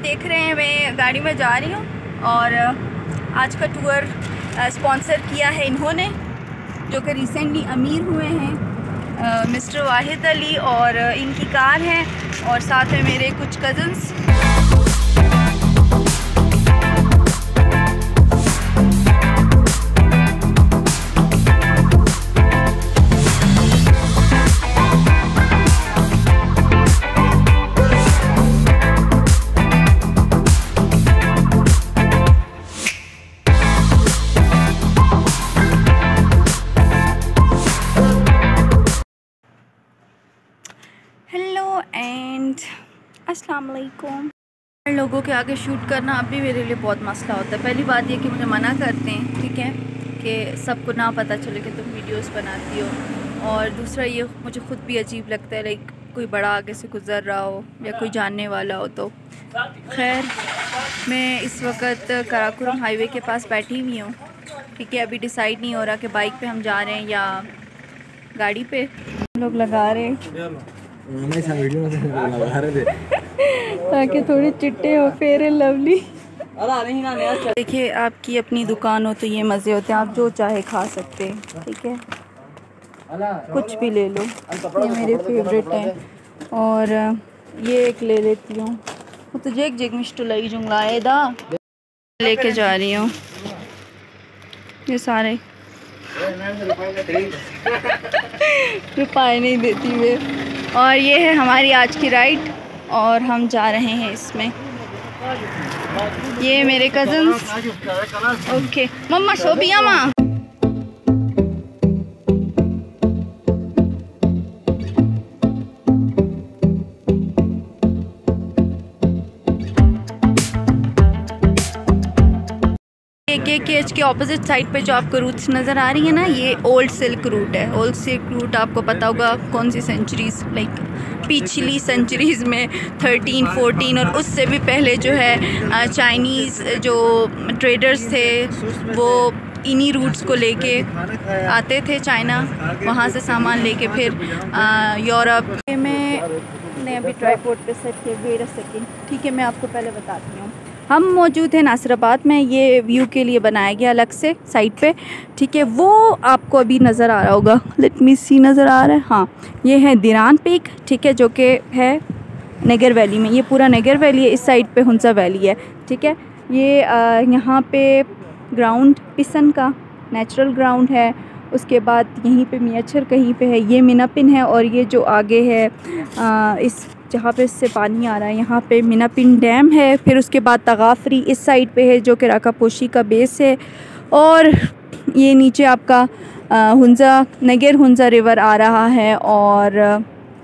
देख रहे हैं मैं गाड़ी में जा रही हूँ और आज का टूर स्पॉन्सर किया है इन्होंने, जो कि रिसेंटली अमीर हुए हैं, मिस्टर वाहिद अली, और इनकी कार है और साथ में मेरे कुछ कज़न्स। अस्सलाम वालेकुम। लोगों के आगे शूट करना अब भी मेरे लिए बहुत मसला होता है। पहली बात ये कि मुझे मना करते हैं, ठीक है, कि सबको ना पता चले कि तुम वीडियोस बनाती हो, और दूसरा ये मुझे ख़ुद भी अजीब लगता है लाइक कोई बड़ा आगे से गुज़र रहा हो या कोई जानने वाला हो। तो खैर मैं इस वक्त कराकोरम हाईवे के पास बैठी हुई हूँ, ठीक है। अभी डिसाइड नहीं हो रहा कि बाइक पे हम जा रहे हैं या गाड़ी पे। हम लोग लगा रहे हैं ताकि थोड़े चिट्टे हो, फेयर एंड लवली। देखिए आपकी अपनी दुकान हो तो ये मज़े होते हैं, आप जो चाहे खा सकते हैं, ठीक है, कुछ भी ले लो। ये मेरे फेवरेट हैं और ये एक ले लेती हूँ। तुझे एक जग मिष्ट लाई जुंगलाए दा लेके जा रही हूँ। ये सारे रुपए नहीं देती वे। और ये है हमारी आज की राइड और हम जा रहे हैं इसमें। ये मेरे कज़न्स। ओके मम्मा शोबिया माँ। KKH के ऑपोजिट साइड पे जो आपको रूट्स नज़र आ रही है ना, ये ओल्ड सिल्क रूट है। ओल्ड सिल्क रूट आपको पता होगा कौन सी सेंचुरीज़, लाइक पिछली सेंचुरीज़ में 13, 14 और उससे भी पहले जो है चाइनीज़ जो ट्रेडर्स थे वो इन्हीं रूट्स को लेके आते थे चाइना, वहाँ से सामान लेके फिर यूरोप में अभी ट्राइपॉड पे सेट किए। वेट अ सेकंड, ठीक है, मैं आपको पहले बताती हूँ। हम मौजूद हैं नासिराबाद में। ये व्यू के लिए बनाया गया अलग से साइड पे, ठीक है। वो आपको अभी नज़र आ रहा होगा, लेट मी सी, नज़र आ रहा है, हाँ, ये है दिरान पीक, ठीक है, जो कि है नेगर वैली में। ये पूरा नेगर वैली है, इस साइड पे हुंसा वैली है, ठीक है। ये यहाँ पे ग्राउंड पिसन का नेचुरल ग्राउंड है। उसके बाद यहीं पे मियाचर कहीं पे है, ये मिनापिन है, और ये जो आगे है इस जहाँ पे इससे पानी आ रहा है यहाँ पे मिनापिन डैम है। फिर उसके बाद तगाफरी इस साइड पे है जो कि राकापोशी का बेस है, और ये नीचे आपका हुंजा नेगर हुंजा रिवर आ रहा है। और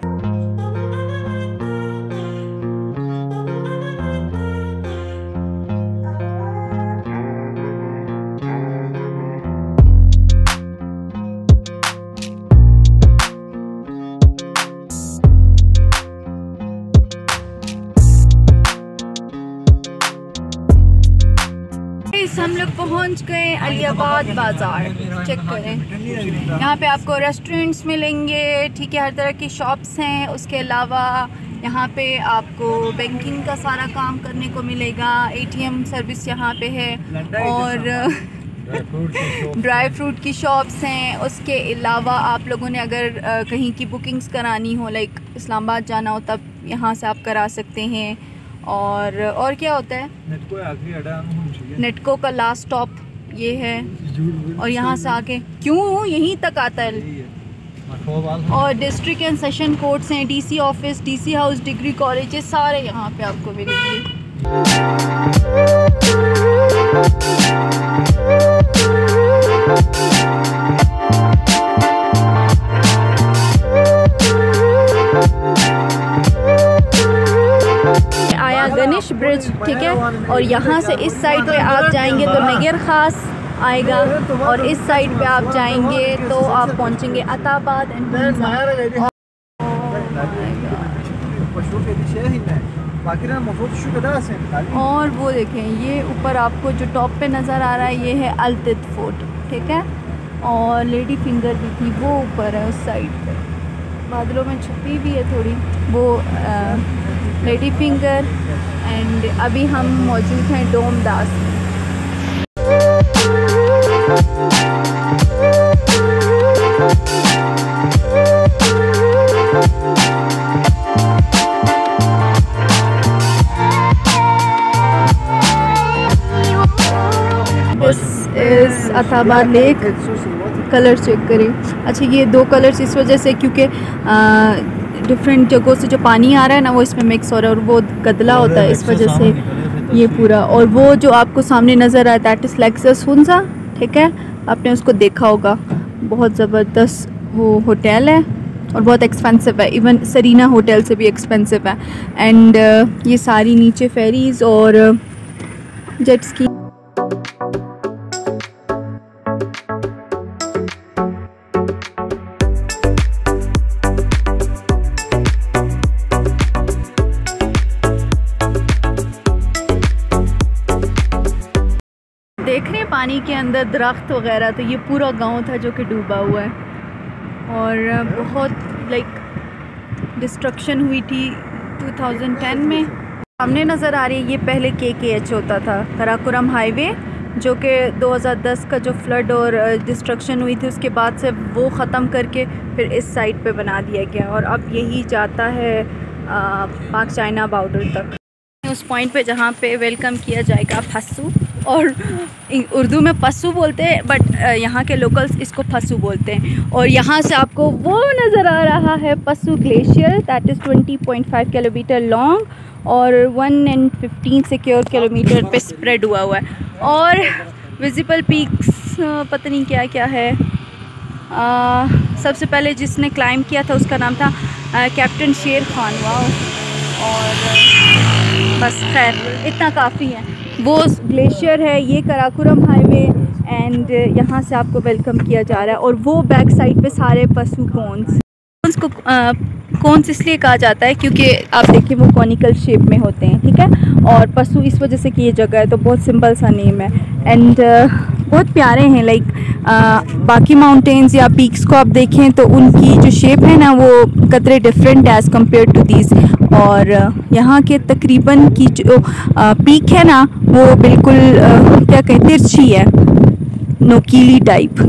हम लोग पहुंच गए अलियाबाद बाज़ार। चेक करें, यहाँ पे आपको रेस्टोरेंट्स मिलेंगे, ठीक है, हर तरह की शॉप्स हैं। उसके अलावा यहाँ पे आपको बैंकिंग का सारा काम करने को मिलेगा, ATM सर्विस यहाँ पे है, और ड्राई फ्रूट की शॉप्स हैं। उसके अलावा आप लोगों ने अगर कहीं की बुकिंग्स करानी हो, लाइक इस्लामाबाद जाना हो, तब यहाँ से आप करा सकते हैं। और क्या होता है, नेटको का लास्ट स्टॉप ये है, और यहाँ से आके क्यों यहीं तक आता है। और डिस्ट्रिक्ट एंड सेशन कोर्ट्स हैं, DC office, DC house, degree colleges, सारे यहाँ पे आपको मिलेंगे। गणेश ब्रिज, ठीक है, और यहाँ से इस साइड पे आप जाएंगे तो नगर खास आएगा, और इस साइड पे आप जाएंगे तो आप पहुँचेंगे अताबाद एंड। और वो देखें, ये ऊपर आपको जो टॉप पे नज़र आ रहा है ये है अल्तित फोर्ट, ठीक है, और लेडी फिंगर भी थी वो ऊपर है उस साइड पे, बादलों में छुपी भी है थोड़ी वो लेडी फिंगर एंड अभी हम मौजूद हैं डोमदास में। इस अताबाद लेक कलर चेक करें। अच्छा ये दो कलर्स इस वजह से क्योंकि डिफरेंट जगहों से जो पानी आ रहा है ना वो इसमें मिक्स हो रहा है और वो गदला होता है, इस वजह से ये पूरा। और वो जो आपको सामने नज़र आया दैट इज़ लेक्सस हुंजा, ठीक है, आपने उसको देखा होगा। बहुत ज़बरदस्त वो होटल है और बहुत एक्सपेंसिव है, इवन सरीना होटल से भी एक्सपेंसिव है। एंड ये सारी नीचे फेरीज़ और जेट स्की। देख रहे हैं पानी के अंदर दरख्त वगैरह, तो ये पूरा गांव था जो कि डूबा हुआ है और बहुत लाइक डिस्ट्रक्शन हुई थी 2010 में। सामने नज़र आ रही है ये पहले KKH होता था, कराकोरम हाईवे, जो कि 2010 का जो फ्लड और डिस्ट्रक्शन हुई थी उसके बाद से वो ख़त्म करके फिर इस साइड पे बना दिया गया और अब यही जाता है पाक चाइना बॉर्डर तक, उस पॉइंट पे जहाँ पे वेलकम किया जाएगा फस्सू, और उर्दू में पस्सू बोलते हैं बट यहाँ के लोकल्स इसको फस्सू बोलते हैं। और यहाँ से आपको वो नज़र आ रहा है Passu glacier, that is 20.5 kilometre long और 115 सिक्योर किलोमीटर पे स्प्रेड हुआ है। और विजिबल पीक्स पता नहीं क्या क्या है। सबसे पहले जिसने क्लाइंब किया था उसका नाम था कैप्टन शेर खान। वाह। और बस खैर इतना काफ़ी है। वो ग्लेशियर है, ये कराकोरम हाईवे एंड यहाँ से आपको वेलकम किया जा रहा है। और वो बैक साइड पे सारे पशु कोन्स को कोन्स इसलिए कहा जाता है क्योंकि आप देखिए वो कॉनिकल शेप में होते हैं, ठीक है। और पशु इस वजह से कि ये जगह है, तो बहुत सिंपल सा नेम है एंड बहुत प्यारे हैं। लाइक बाकी माउंटेन्स या पीक्स को आप देखें तो उनकी जो शेप है ना वो कतरे different as compare to these. और यहाँ के तकरीबन की जो पीक है ना वो बिल्कुल क्या कहते हैं, तिरछी है, नोकीली टाइप।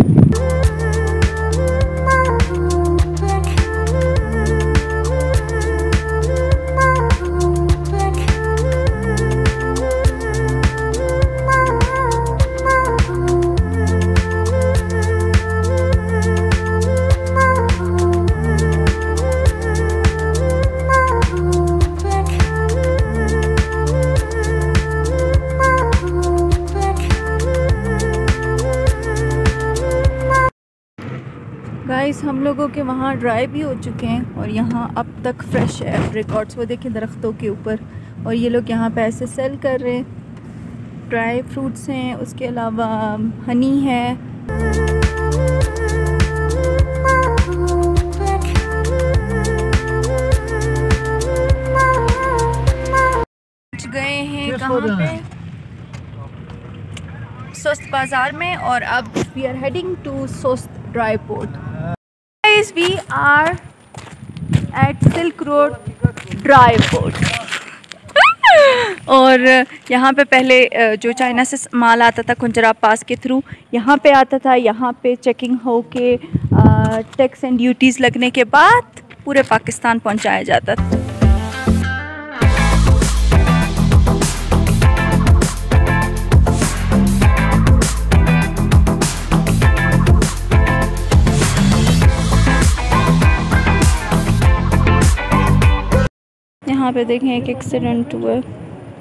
गाइस हम लोगों के वहाँ ड्राई भी हो चुके हैं और यहाँ अब तक फ्रेश है एप्रिकॉट्स, वो देखें दरख्तों के ऊपर। और ये लोग यहाँ पे ऐसे सेल कर रहे हैं। ड्राई फ्रूट्स हैं, उसके अलावा हनी है। गए हैं कहाँ पे, सोस्त बाज़ार में, और अब we are heading to Sost dry port. Guys we are at silk road dry port. और यहाँ पे पहले जो चाइना से माल आता था कुंजरा पास के थ्रू यहाँ पे आता था। यहाँ पे चेकिंग हो के टैक्स एंड ड्यूटीज़ लगने के बाद पूरे पाकिस्तान पहुँचाया जाता था। यहाँ पे देखें एक एक्सीडेंट हुआ है।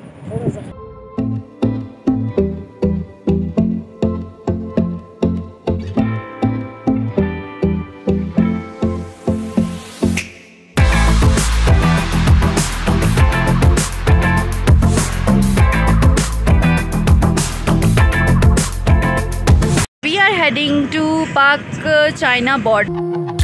We are heading to Pak China border.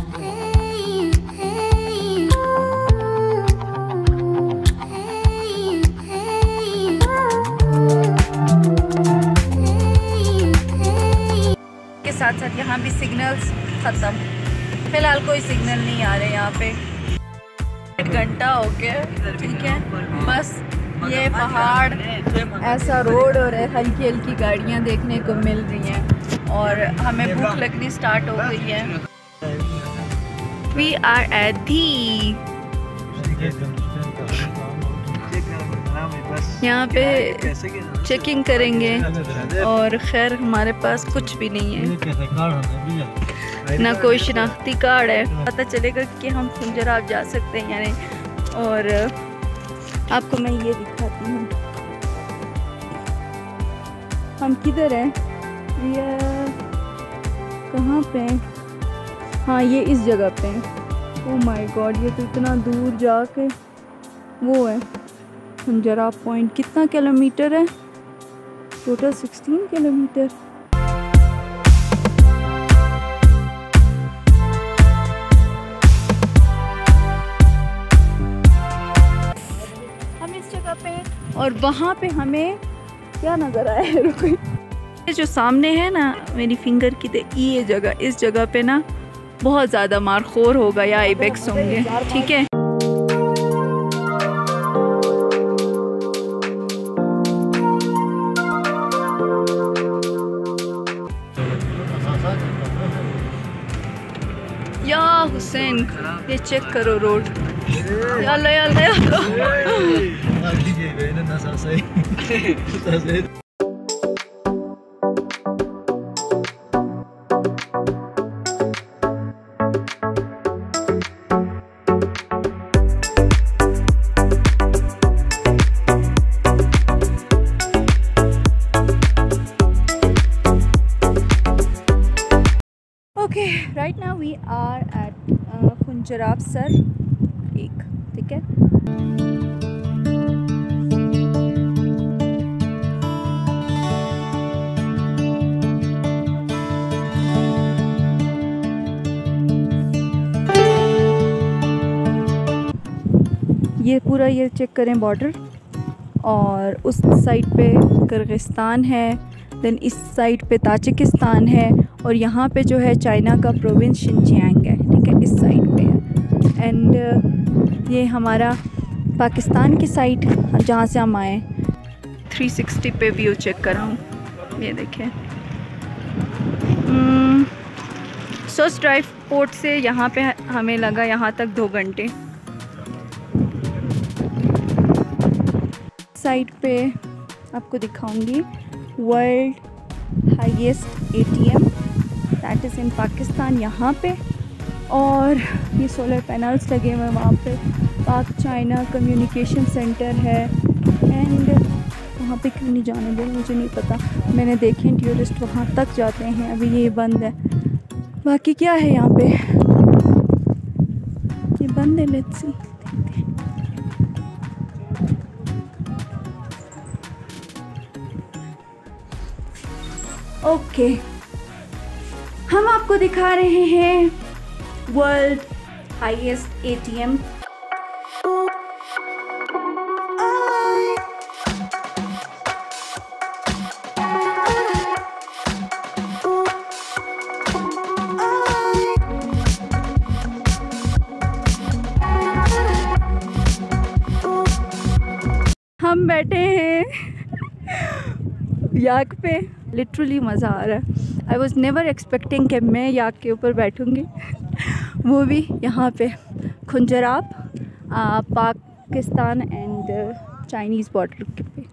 साथ साथ यहाँ भी सिग्नल्स ख़त्म, फ़िलहाल कोई सिग्नल नहीं आ रहे यहाँ पे। घंटा हो गया, ठीक है। बस ये पहाड़, ऐसा रोड और हल्की हल्की गाड़ियाँ देखने को मिल रही हैं और हमें भूख लगनी स्टार्ट हो गई है। वी आर एट दी, यहाँ पे चेकिंग करेंगे और खैर हमारे पास कुछ भी नहीं है, ना कोई शनाख्ती कार्ड है। पता चलेगा कि हम खुंजराब जा सकते हैं या नहीं। और आपको मैं ये दिखाती हूँ हम किधर हैं, ये कहाँ पे हैं? हाँ ये इस जगह पे हैं। ओह माय गॉड, ये तो इतना दूर जाके वो है खुंजराब पॉइंट। कितना किलोमीटर है टोटल? 16 किलोमीटर। हम इस जगह पे और वहाँ पे हमें क्या नज़र आया है, रुको, ये जो सामने है ना मेरी फिंगर की, ये जगह, इस जगह पे ना बहुत ज़्यादा मारखोर होगा या आइबेक्स होंगे, ठीक है। या हुसैन, ये चेक करो रोड, याल्ला याल्ला याल्ला। Okay, right now we are at Khunjerab सर एक, ठीक है। ये पूरा ये चेक करें बॉर्डर, और उस साइड पे किर्गिस्तान है, देन इस साइड पे ताजिकिस्तान है, और यहाँ पे जो है चाइना का प्रोविंस शिनजियांग है, ठीक है, इस साइड पे है। एंड ये हमारा पाकिस्तान की साइड जहाँ से हम आए। 360 पे व्यू चेक कर रहा हूँ, ये देखें। सोस ड्राइव पोर्ट से यहाँ पे हमें लगा यहाँ तक 2 घंटे। साइड पे आपको दिखाऊंगी world highest ATM that is in Pakistan, यहाँ पे। और ये सोलर पैनल्स लगे हुए हैं वहाँ पे। पाक चाइना कम्युनिकेशन सेंटर है। एंड वहाँ पे क्यों नहीं जाने दे मुझे नहीं पता, मैंने देखे टूरिस्ट वहाँ तक जाते हैं, अभी ये बंद है। बाकी क्या है यहाँ पे, ये बंद है, लेट्स सी। ओके, हम आपको दिखा रहे हैं वर्ल्ड हाईएस्ट ATM। हम बैठे हैं याक पे, लिटरली मज़ा आ रहा है। आई वॉज नेवर एक्सपेक्टिंग कि मैं याक के ऊपर बैठूँगी, वो भी यहाँ पे Khunjerab Pakistan and Chinese border के पे।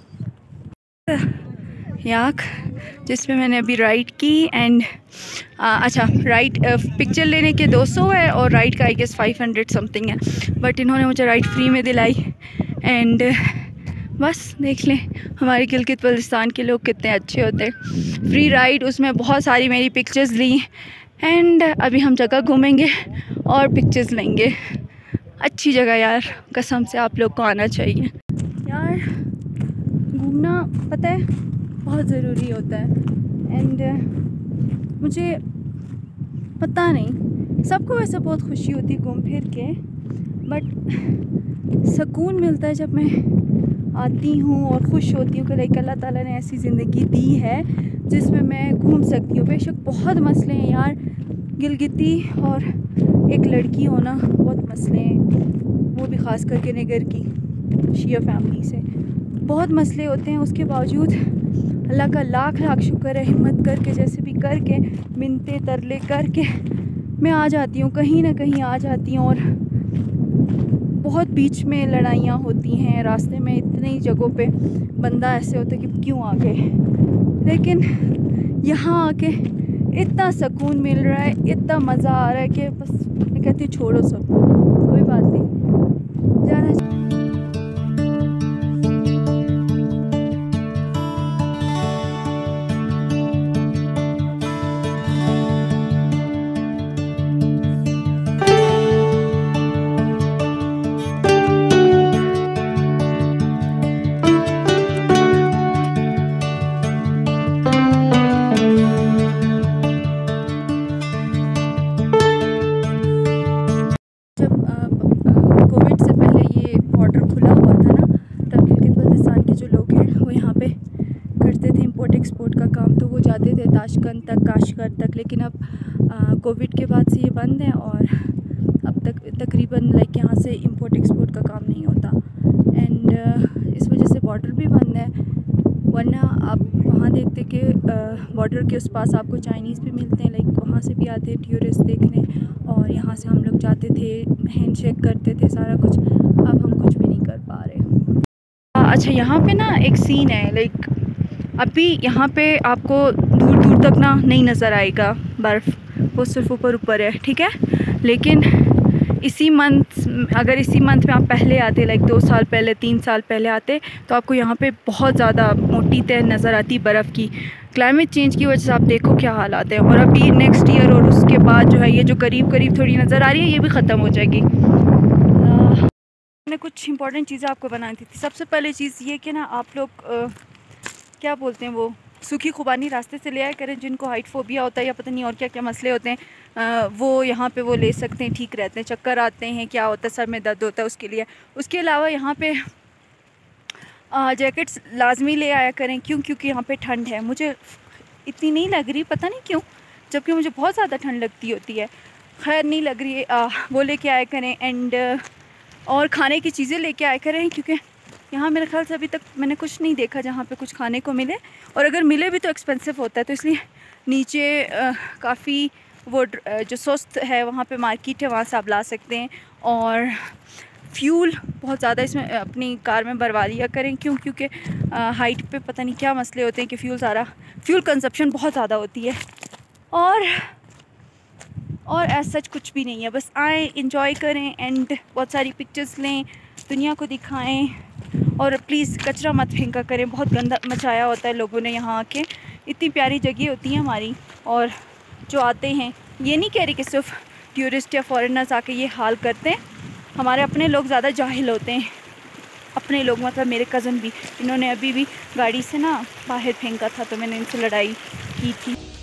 याक जिसमें मैंने अभी राइड की। एंड अच्छा, राइड पिक्चर लेने के 200 है और राइड का आई गेस 500 समथिंग है, बट इन्होंने मुझे राइड फ्री में दिलाई। एंड बस देख लें हमारे गिलगित बल्तिस्तान के लोग कितने अच्छे होते हैं। फ्री राइड, उसमें बहुत सारी मेरी पिक्चर्स ली। एंड अभी हम जगह घूमेंगे और पिक्चर्स लेंगे। अच्छी जगह यार, कसम से आप लोग को आना चाहिए यार। घूमना पता है बहुत ज़रूरी होता है। एंड मुझे पता नहीं, सबको वैसे बहुत खुशी होती है घूम फिर के, बट सुकून मिलता है जब मैं आती हूँ और खुश होती हूँ कि लाइक अल्लाह ताला ने ऐसी ज़िंदगी दी है जिसमें मैं घूम सकती हूँ। बेशक बहुत मसले हैं यार, गिलगिती और एक लड़की होना बहुत मसले हैं, वो भी ख़ास करके निगर की शिया फैमिली से बहुत मसले होते हैं। उसके बावजूद अल्लाह का लाख लाख शुक्र है, हिम्मत करके जैसे भी करके मिन्नतें तरले करके मैं आ जाती हूँ, कहीं ना कहीं आ जाती हूँ। और बहुत बीच में लड़ाइयाँ होती हैं रास्ते में, इतनी जगहों पे बंदा ऐसे होता है कि क्यों आ गए, लेकिन यहाँ आके इतना सुकून मिल रहा है, इतना मज़ा आ रहा है कि बस मैं कहती हूँ छोड़ो सबको, कोई बात नहीं, जाना चाहिए। कोविड से पहले ये बॉर्डर खुला हुआ था ना, तब गिलगित बल्तिस्तान के जो लोग हैं वो यहाँ पे करते थे इंपोर्ट एक्सपोर्ट का काम, तो वो जाते थे ताशकंद तक, काशगर तक। लेकिन अब कोविड के बाद से ये बंद है और अब तक तकरीबन लाइक यहाँ से इंपोर्ट एक्सपोर्ट का काम नहीं होता। एंड इस वजह से बॉर्डर भी बंद है, वरना आप वहाँ देखते कि बॉर्डर के उस पास आपको चाइनीज़ भी मिलते हैं, लाइक वहाँ से भी आते हैं टूरिस्ट देखने, और यहाँ से हम लोग जाते थे, हैंडशेक करते थे, सारा कुछ। अब हम कुछ भी नहीं कर पा रहे। अच्छा, यहाँ पे ना एक सीन है, लाइक अभी यहाँ पे आपको दूर दूर तक ना नहीं नज़र आएगा बर्फ़, वो सिर्फ ऊपर ऊपर है, ठीक है। लेकिन इसी मंथ, अगर इसी मंथ में आप पहले आते, लाइक 2 साल पहले 3 साल पहले आते, तो आपको यहाँ पे बहुत ज़्यादा मोटी तह नज़र आती बर्फ़ की। क्लाइमेट चेंज की वजह से आप देखो क्या हालात है। और अभी नेक्स्ट ईयर और उसके बाद जो है ये जो करीब करीब थोड़ी नज़र आ रही है, ये भी ख़त्म हो जाएगी। मैंने कुछ इंपॉर्टेंट चीज़ें आपको बनानी थी। सबसे पहले चीज़ ये कि ना आप लोग क्या बोलते हैं, वो सूखी खुबानी रास्ते से ले आया करें। जिनको हाइट फोबिया होता है या पता नहीं और क्या क्या मसले होते हैं, वो यहाँ पे वो ले सकते हैं, ठीक रहते हैं। चक्कर आते हैं, क्या होता है, सर में दर्द होता है, उसके लिए। उसके अलावा यहाँ पे जैकेट्स लाजमी ले आया करें। क्यों? क्योंकि यहाँ पे ठंड है। मुझे इतनी नहीं लग रही, पता नहीं क्यों, जबकि मुझे बहुत ज़्यादा ठंड लगती होती है। खैर नहीं लग रही है, वो लेके आया करें। एंड और खाने की चीज़ें लेके आया करें, क्योंकि यहाँ मेरे ख्याल से अभी तक मैंने कुछ नहीं देखा जहाँ पे कुछ खाने को मिले, और अगर मिले भी तो एक्सपेंसिव होता है। तो इसलिए नीचे काफ़ी वो जो सस्त है वहाँ पे मार्केट है, वहाँ से आप ला सकते हैं। और फ्यूल बहुत ज़्यादा इसमें अपनी कार में भरवा लिया करें। क्यों? क्योंकि हाइट पे पता नहीं क्या मसले होते हैं कि फ्यूल कंजप्शन बहुत ज़्यादा होती है। और ऐसा सच कुछ भी नहीं है, बस आएँ, इंजॉय करें एंड बहुत सारी पिक्चर्स लें, दुनिया को दिखाएं। और प्लीज़ कचरा मत फेंका करें, बहुत गंदा मचाया होता है लोगों ने यहाँ आके। इतनी प्यारी जगह होती है हमारी, और जो आते हैं, ये नहीं कह रही कि सिर्फ टूरिस्ट या फॉरेनर्स आके ये हाल करते हैं। हमारे अपने लोग ज़्यादा जाहिल होते हैं। अपने लोग मतलब मेरे कज़न भी, इन्होंने अभी भी गाड़ी से ना बाहर फेंका था, तो मैंने इनसे लड़ाई की थी।